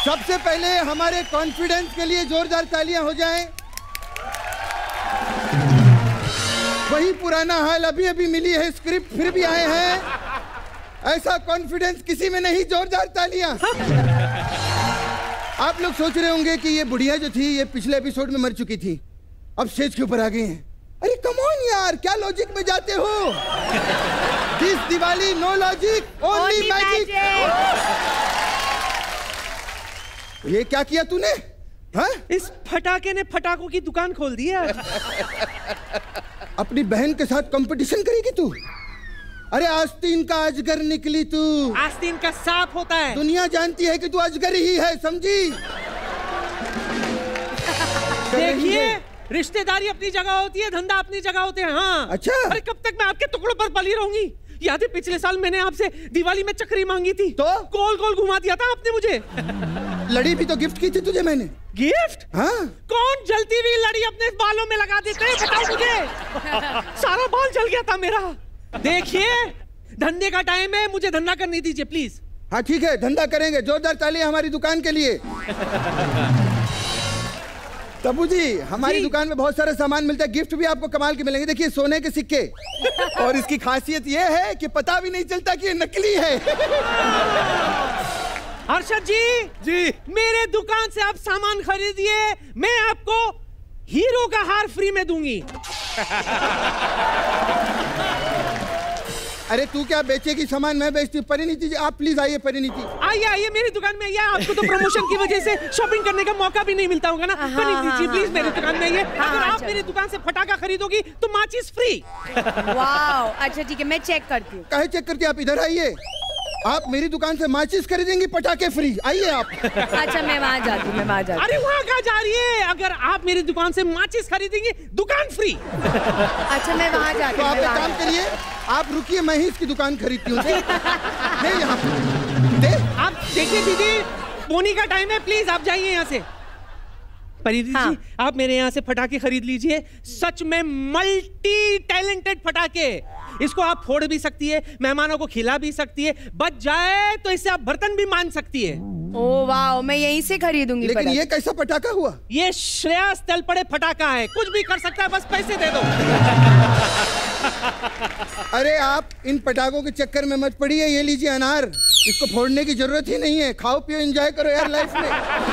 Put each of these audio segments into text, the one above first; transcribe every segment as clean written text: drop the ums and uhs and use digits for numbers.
सबसे पहले हमारे कॉन्फिडेंस के लिए जोरदार तालियां हो जाएं। वही पुराना हाल, अभी अभी मिली है स्क्रिप्ट फिर भी आए हैं। ऐसा कॉन्फिडेंस किसी में नहीं, जोरदार तालियां। आप लोग सोच रहे होंगे कि ये बुढ़िया जो थी ये पिछले एपिसोड में मर चुकी थी, अब स्टेज के ऊपर आ गई हैं। अरे कम ऑन यार, क्या लॉजिक में जाते हो? This Diwali no logic, only magic. ये क्या किया तूने? हाँ? इस फटाके ने फटाकों की दुकान खोल दी है। अपनी बहन के साथ कंपटीशन करेगी तू? अरे आस्तीन का अजगर निकली तू। आस्तीन का सांप होता है। दुनिया जानती है कि तू अजगर ही है, समझी? देखिए, रिश्तेदारी अपनी जगह होती है, धंधा अपनी जगह होते हैं। हाँ। अच्छा। अरे कब तक मैं आपके टुकड़ों पर पली रहूंगी? याद है पिछले साल मैंने आपसे दिवाली में चक्री मांगी थी, तो गोल गोल घुमा दिया था आपने मुझे। लड़ी भी तो गिफ्ट की थी तुझे मैंने। गिफ्ट? हाँ। कौन जलती हुई लड़ी अपने बालों में लगा देते हैं, बताओ मुझे। सारा बाल जल गया था मेरा। देखिए, धंधे का टाइम है, मुझे धंधा करने दीजिए प्लीज। हाँ ठीक है, धंधा करेंगे। जोरदार तालियां हमारी दुकान के लिए। तबू जी, हमारी दुकान में बहुत सारा सामान मिलता है, गिफ्ट भी आपको कमाल के मिलेंगे। देखिए, सोने के सिक्के, और इसकी खासियत ये है कि पता भी नहीं चलता कि ये नकली है। हर्षद जी, मेरे दुकान से आप सामान खरीदिए, मैं आपको हीरो का हार फ्री में दूंगी। अरे तू क्या बेचेगी सामान, मैं बेचती हूँ। परिणीति जी, आप प्लीज आइए। परिणीति आइए आइए, मेरी दुकान में आइए। आपको तो प्रमोशन की वजह से शॉपिंग करने का मौका भी नहीं मिलता होगा ना। परिणीति जी प्लीज मेरी दुकान में आइए। अगर आप मेरी दुकान से फटाका खरीदोगी तो माचिस फ्री। वाओ, अच्छा ठीक है, मैं चेक करती हूँ। काहे चेक करती? आप इधर आइए। आप मेरी दुकान से माचिस खरीदेंगी, पटाखे फ्री। आइए आप। अच्छा मैं वहाँ जाती हूँ, अरे वहाँ कहाँ जा रही है? अगर आप मेरी दुकान से माचिस खरीदेंगी, दुकान फ्री। अच्छा मैं वहाँ जाती हूँ। तो आप एक काम करिए, आप रुकिए, मैं ही इसकी दुकान खरीदती हूँ। यहाँ पे आप देखिए दीदी, बोनी का टाइम है, प्लीज आप जाइए यहाँ से। परिधि जी, आप मेरे यहाँ से फटाके खरीद लीजिए। सच में मल्टी टैलेंटेड फटाके। इसको आप फोड़ भी सकती है, मेहमानों को खिला भी सकती है, बच जाए तो इससे आप बर्तन भी मान सकती है। ओह वाह, मैं यहीं से खरीदूंगी। लेकिन ये कैसा पटाखा हुआ? ये श्रेयस तलपड़े फटाका है, कुछ भी कर सकता है, बस पैसे दे दो। अरे आप इन पटाखों के चक्कर में मत पड़िए। ये लीजिए अनार, इसको फोड़ने की जरूरत ही नहीं है। खाओ पियो, एंजॉय करो यार लाइफ में।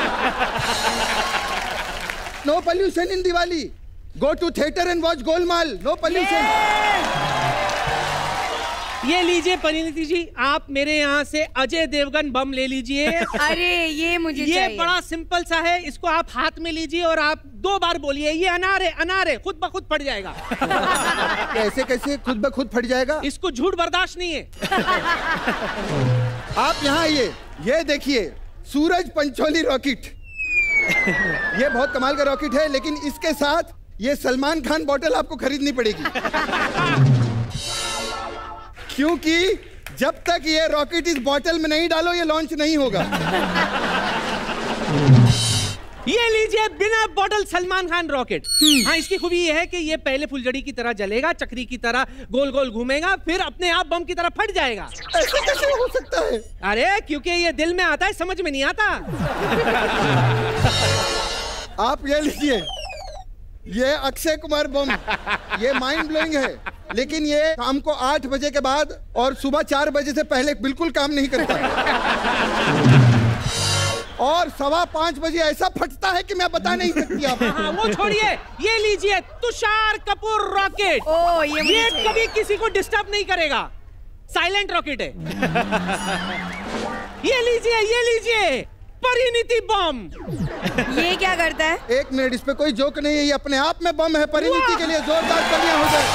No pollution in Diwali. Go to theatre and watch Golmaal. No pollution. ये लीजिए परिणीति जी, आप मेरे यहाँ से अजय देवगन बम ले लीजिए। अरे ये मुझे ये चाहिए। बड़ा सिंपल सा है, इसको आप हाथ में लीजिए और आप 2 बार बोलिए, ये अनार है, अनार है, खुद ब खुद फट जाएगा। कैसे कैसे खुद ब खुद फट जाएगा? इसको झूठ बर्दाश्त नहीं है। आप यहाँ आइए, ये देखिए सूरज पंचोली रॉकेट। ये बहुत कमाल का रॉकेट है, लेकिन इसके साथ ये सलमान खान बॉटल आपको खरीदनी पड़ेगी। क्योंकि जब तक ये रॉकेट इस बॉटल में नहीं डालो, ये लॉन्च नहीं होगा। ये लीजिए बिना बॉटल सलमान खान रॉकेट। हाँ, इसकी खूबी ये है कि ये पहले फुलझड़ी की तरह जलेगा, चक्री की तरह गोल गोल घूमेगा, फिर अपने आप बम की तरह फट जाएगा। ऐसे कैसे हो सकता है? अरे क्योंकि ये दिल में आता है, समझ में नहीं आता। आप ये लीजिए, ये अक्षय कुमार बम। ये माइंड ब्लोइंग है, लेकिन ये शाम को 8 बजे के बाद और सुबह 4 बजे से पहले बिल्कुल काम नहीं करता। और 5:15 बजे ऐसा फटता है कि मैं बता नहीं सकती आपको। हाँ, वो छोड़िए, ये लीजिए तुषार कपूर रॉकेट। ओह, ये कभी किसी को डिस्टर्ब नहीं करेगा, साइलेंट रॉकेट है। ये लीजिए परिणीति बम। ये क्या करता है? 1 मिनट, इस पे कोई जोक नहीं है, ये अपने आप में बम है। परिणीति के लिए जोरदार तालियां हो जाए।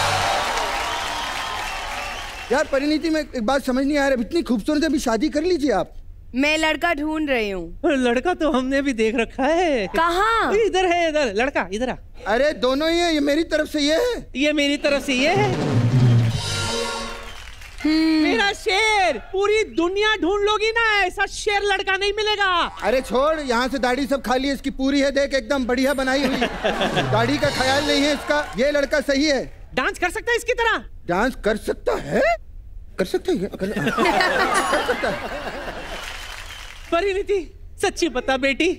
यार परिणीति, में एक बात समझ नहीं आ रहा, इतनी खूबसूरत है, अभी शादी कर लीजिए आप। मैं लड़का ढूंढ रही हूँ। लड़का तो हमने भी देख रखा है। कहाँ? इधर है, इधर लड़का, इधर आ। अरे दोनों ही है, ये मेरी तरफ से ये है, ये मेरी तरफ से ये है। मेरा शेर, पूरी दुनिया ढूंढ लोगी ना, ऐसा शेर लड़का नहीं मिलेगा। अरे छोड़, यहाँ से दाढ़ी सब खाली है, इसकी पूरी है, देख एकदम बढ़िया बनाई हुई। दाढ़ी का ख्याल नहीं है इसका। ये लड़का सही है। डांस कर सकता है इसकी तरह? डांस कर सकता है, कर सकता है, कर सकता है। परिणीति, सच्ची बता बेटी।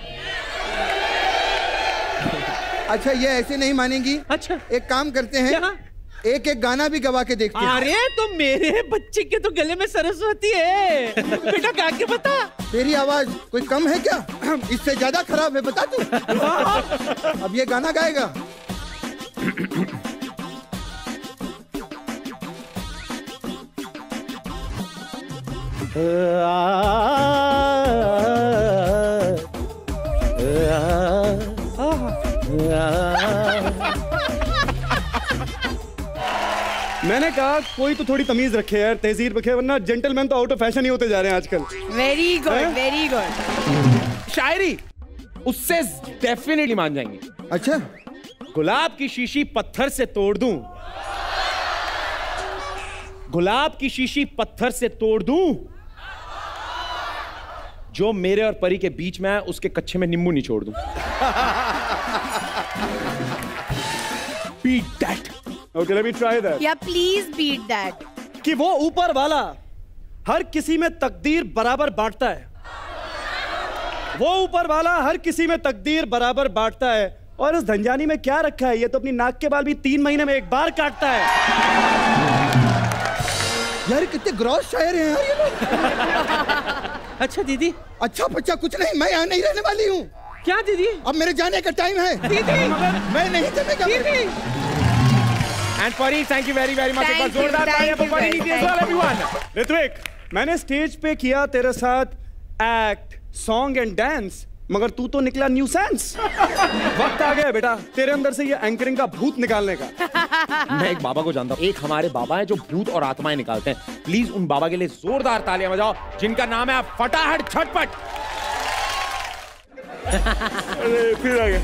अच्छा ये ऐसे नहीं मानेंगी। अच्छा एक काम करते हैं, एक एक गाना भी गवा के देखते हैं। अरे तो मेरे बच्चे के तो गले में सरस्वती है। बेटा गा के बता। तेरी आवाज कोई कम है क्या? इससे ज्यादा खराब है, बता तू। अब ये गाना गाएगा। मैंने कहा कोई तो थोड़ी तमीज रखे यार, तहजीब रखे, वरना जेंटलमैन तो आउट ऑफ फैशन ही होते जा रहे हैं आजकल। Very good, very good. शायरी उससे डेफिनेटली मान जाएंगे। अच्छा गुलाब की शीशी पत्थर से तोड़ दूं, गुलाब की शीशी पत्थर से तोड़ दूं, जो मेरे और परी के बीच में है उसके कच्चे में नींबू नहीं छोड़ दूं। Beat that. Okay, let me try that. या प्लीज बीट दैट। कि वो ऊपर वाला हर किसी में तकदीर बराबर बांटता है, वो ऊपर वाला हर किसी में तकदीर बराबर बांटता है, और इस धनजानी में क्या रखा है, ये तो अपनी नाक के बाल भी 3 महीने में एक बार काटता है। यार कितने ग्रॉस शायर हैं यार ये लोग। अच्छा दीदी। अच्छा बच्चा कुछ नहीं, मैं यहाँ नहीं रहने वाली हूँ। क्या दीदी? अब मेरे जाने का टाइम है दीदी। मैं नहीं जमेगा दीदी। And Pari, thank you very very much. एक बार जोरदार तालियां for Pari Neeti as well, everyone. Ritwik, मैंने स्टेज पे किया तेरे साथ एक्ट, सॉन्ग एंड डांस, मगर तू तो निकला न्यूसेंस। वक्त आ गया बेटा तेरे अंदर से ये एंकरिंग का भूत निकालने का। मैं एक बाबा को जानता हूँ, एक हमारे बाबा है जो भूत और आत्माएं निकालते हैं। प्लीज उन बाबा के लिए जोरदार तालियां बजाओ, जिनका नाम है फटाहट झटपट। अरे फिर आ गया।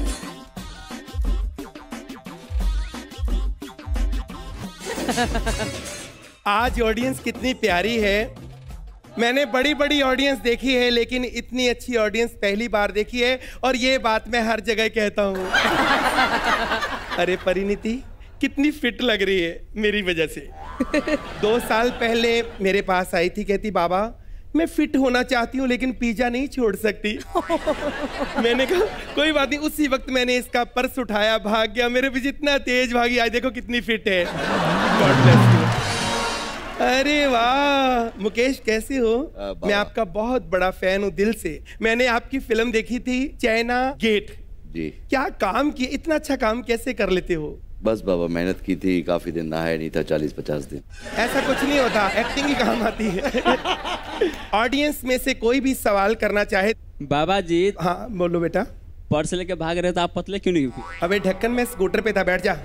आज ऑडियंस कितनी प्यारी है। मैंने बड़ी बड़ी ऑडियंस देखी है, लेकिन इतनी अच्छी ऑडियंस पहली बार देखी है, और ये बात मैं हर जगह कहता हूँ। अरे परिणीति कितनी फिट लग रही है मेरी वजह से। 2 साल पहले मेरे पास आई थी, कहती बाबा मैं फिट होना चाहती हूँ लेकिन पिज्जा नहीं छोड़ सकती। मैंने कहा कोई बात नहीं। उसी वक्त मैंने इसका पर्स उठाया, भाग गया। मेरे पीछे इतना तेज भागी, आज देखो कितनी फिट है। God bless you. अरे वाह मुकेश कैसे हो? मैं आपका बहुत बड़ा फैन हूँ दिल से। मैंने आपकी फिल्म देखी थी चाइना गेट जी। क्या काम किया, इतना अच्छा काम कैसे कर लेते हो? बस बाबा मेहनत की थी, काफी दिन नहाया नहीं था, 40-50 दिन। ऐसा कुछ नहीं होता, एक्टिंग ही काम आती है। ऑडियंस में से कोई भी सवाल करना चाहे। बाबा जी। हाँ बोलो बेटा। पर्स लेके भाग रहे थे आप, पतले क्यों नहीं हुए? अबे ढक्कन में स्कूटर पे था, बैठ जा।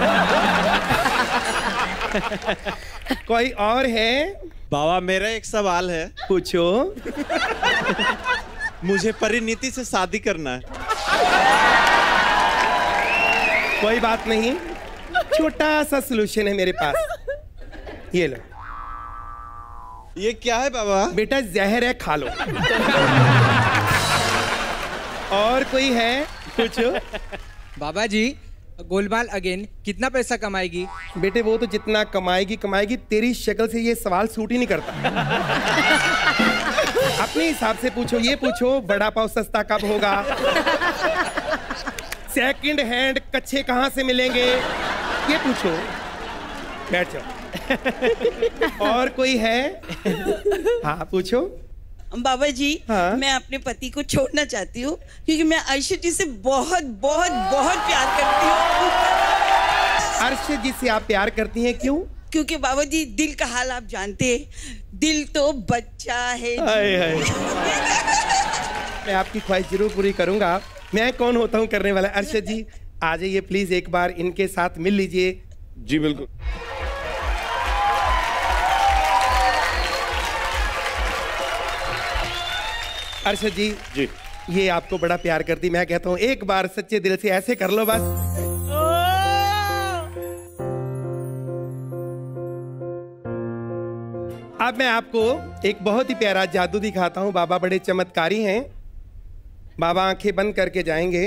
कोई और है? बाबा मेरा एक सवाल है। पूछो। मुझे परिणीति से शादी करना है। कोई बात नहीं, छोटा सा सलूशन है मेरे पास। ये लो। ये क्या है बाबा? बेटा जहर है, खा लो। और कोई है? पूछो। बाबा जी गोलमाल अगेन कितना पैसा कमाएगी? बेटे वो तो जितना कमाएगी कमाएगी, तेरी शक्ल से ये सवाल सूट ही नहीं करता। अपने हिसाब से पूछो। ये पूछो बड़ा पाव सस्ता कब होगा, सेकंड हैंड कच्चे कहाँ से मिलेंगे, ये पूछो। बैठ जाओ। और कोई है? हाँ पूछो। बाबा जी हाँ? मैं अपने पति को छोड़ना चाहती हूँ, क्योंकि मैं अर्शद जी से बहुत बहुत बहुत प्यार करती हूँ। अर्शद जी से आप प्यार करती हैं, क्यों? क्योंकि बाबा जी दिल का हाल आप जानते हैं, दिल तो बच्चा है। हाय हाय। मैं आपकी ख्वाहिश जरूर पूरी करूंगा। मैं कौन होता हूँ करने वाला? अर्शद जी आ जाइए प्लीज, एक बार इनके साथ मिल लीजिए। जी बिल्कुल। अर्शद जी जी ये आपको बड़ा प्यार करती, मैं कहता हूँ एक बार सच्चे दिल से ऐसे कर लो बस। अब मैं आपको एक बहुत ही प्यारा जादू दिखाता हूँ। बाबा बड़े चमत्कारी हैं। बाबा आंखें बंद करके जाएंगे।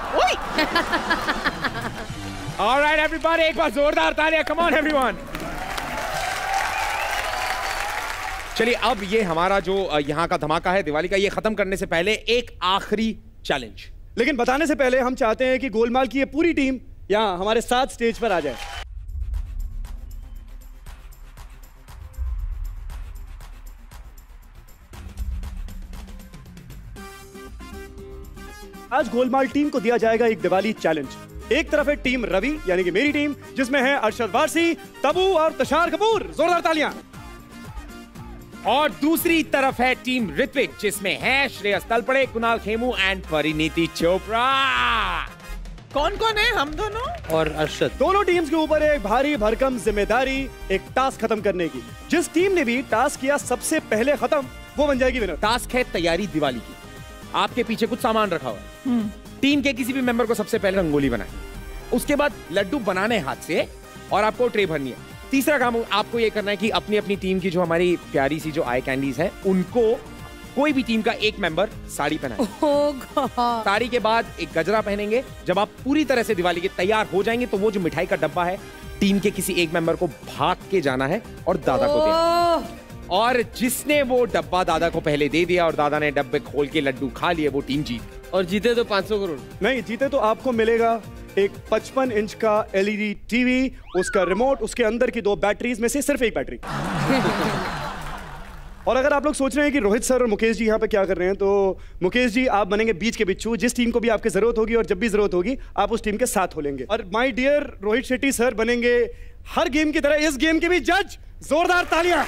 ऑलराइट एवरीबॉडी, एक बार जोरदार तालियां। Come on everyone. चलिए अब ये हमारा जो यहाँ का धमाका है दिवाली का, ये खत्म करने से पहले एक आखिरी चैलेंज। लेकिन बताने से पहले हम चाहते हैं कि गोलमाल की ये पूरी टीम यहाँ हमारे साथ स्टेज पर आ जाए। आज गोलमाल टीम को दिया जाएगा एक दिवाली चैलेंज। एक तरफ है टीम रवि यानी कि मेरी टीम, जिसमें है अरशद वारसी, तबू और तुषार कपूर। जोरदार तालियां। और दूसरी तरफ है टीम ऋत्विक, जिसमें है श्रेयस तलपड़े, कुणाल खेमू एंड परिणीति चोपड़ा। कौन कौन है? हम दोनों और अरशद। दोनों टीम्स के ऊपर एक भारी भरकम जिम्मेदारी, एक टास्क खत्म करने की। जिस टीम ने भी टास्क किया सबसे पहले खत्म, वो बन जाएगी विनर। टास्क है तैयारी दिवाली की। आपके पीछे कुछ सामान रखा हुआ है। टीम के किसी भी मेंबर को सबसे पहले रंगोली बनानी, उसके बाद लड्डू बनाने हाथ से, और आपको ट्रे भरनी है। तीसरा काम आपको ये करना है कि अपनी अपनी टीम की जो हमारी प्यारी सी जो आई कैंडीज हैं, उनको कोई भी टीम का एक मेंबर साड़ी पहनाए। साड़ी के बाद एक गजरा पहनेंगे। जब आप पूरी तरह से दिवाली के तैयार हो जाएंगे तो वो जो मिठाई का डब्बा है, टीम के किसी एक मेंबर को भाग के जाना है और दादा को देना। और जिसने वो डब्बा दादा को पहले दे दिया और दादा ने डब्बे खोल के लड्डू खा लिए, वो टीम जीत। और जीते तो 500 करोड़। नहीं, जीते तो आपको मिलेगा एक 55 इंच का एलईडी टीवी, उसका रिमोट, उसके अंदर की 2 बैटरीज में से सिर्फ एक बैटरी। और अगर आप लोग सोच रहे हैं कि रोहित सर और मुकेश जी यहाँ पे क्या कर रहे हैं, तो मुकेश जी आप बनेंगे बीच के बिच्छू। जिस टीम को भी आपकी जरूरत होगी और जब भी जरूरत होगी आप उस टीम के साथ हो लेंगे। और my dear Rohit Shetty sir बनेंगे हर गेम की तरह इस गेम के भी जज। जोरदार तालियां।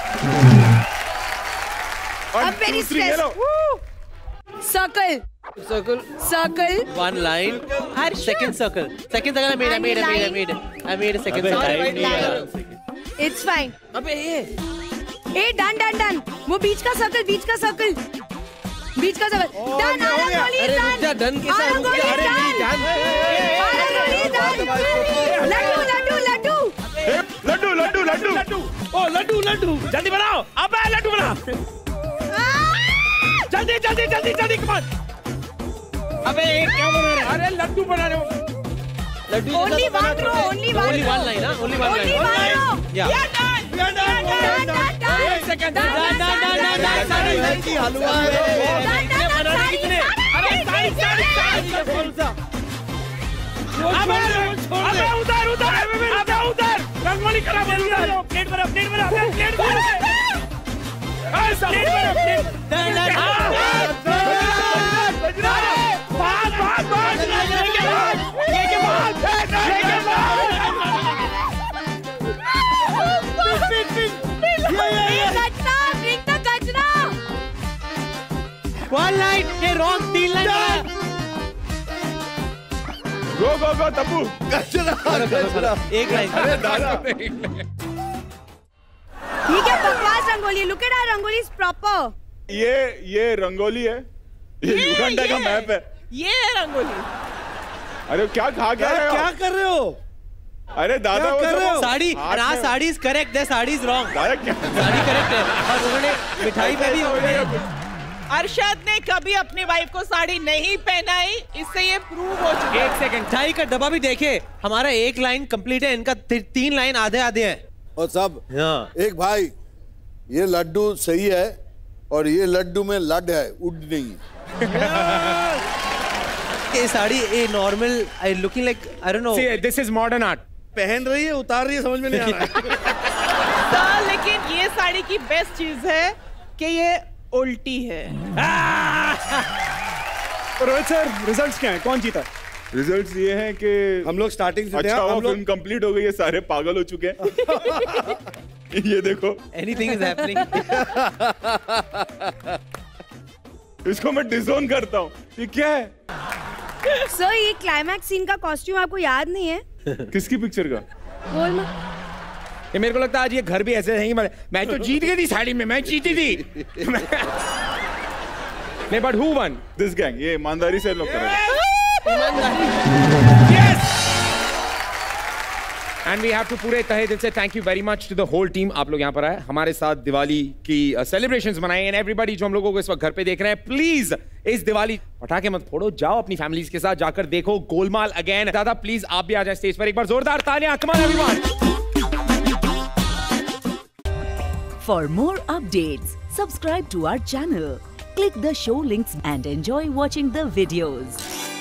Circle circle circle 1 line second circle I made a second circle. It's fine. अबे ये डन वो बीच का सर्कल डन अरे रुक जा, डन के साथ रुक जा। अरे नहीं लड्डू ओ लड्डू जल्दी बनाओ। अबे लड्डू बनाओ, जल्दी कमान। अबे क्या बना रहे? अरे लड्डू बना रहे हो। लड्डू only one line ना, only one line। या एक सेकंड। हलवा है। कितने? अरे उधर रंगोली करा। प्लेट बना। One line, ये wrong 3 line। गो तब्बू। एक लाइन। अरे दादा ठीक है, बकवास rangoli. Look at our rangoli is proper। ये रंगोली है, ये युगांडा का मैप है। ये है रंगोली। अरे क्या खा क्या कर रहे हो? अरे दादा वो साड़ी, साड़ी इज करेक्ट है, sari is wrong. Sari correct है और उन्होंने मिठाई पे भी। अरशद ने कभी अपनी वाइफ को साड़ी नहीं पहनाई, इससे ये प्रूव हो चुका है। एक सेकंड, मिठाई का डब्बा भी देखे। हमारा एक लाइन कंप्लीट है, इनका 3 लाइन आधे हैं। और सब एक भाई, ये लड्डू सही है और ये लड्डू में लड है, उड नहीं। ये साड़ी ये normal I looking like I don't know. This is modern art. पहन रही है, उतार रही है, समझ में नहीं आ रहा है। लेकिन ये साड़ी की बेस्ट चीज है कि ये उल्टी है। रोहित सर, रिजल्ट्स क्या हैं? कौन जीता? रिजल्ट्स ये हैं कि हम लोग स्टार्टिंग से अच्छा हम लोग कंप्लीट हो गई है, सारे पागल हो चुके हैं। ये देखो, एनीथिंग इज हैपनिंग। इसको मैं डिसोन करता हूँ। ये क्या है? सर, ये क्लाइमैक्स सीन का कॉस्ट्यूम आपको याद नहीं है? किसकी पिक्चर का? ये मेरे को लगता है आज ये घर भी ऐसे नहीं। मैं तो जीत गई थी साड़ी में, मैं जीती थी। नहीं, but who won? This gang. ये ईमानदारी से लोग कर रहे हैं। एंड वी हैव टू पूरे तहे दिल से thank you very much to the whole team. आप लोग यहाँ पर आए, हमारे साथ दिवाली की सेलिब्रेशंस मनाए। एंड एवरीबॉडी जो हम लोगों को इस वक्त घर पे देख रहे हैं, प्लीज इस दिवाली पटाखे मत फोड़ो, जाओ अपनी फैमिलीज के साथ जाकर देखो गोलमाल अगेन। दादा प्लीज आप भी आ जाए स्टेज पर, एक बार जोरदार तालियां। Come on everyone. For more updates, subscribe to our channel, click the show links and enjoy watching the videos.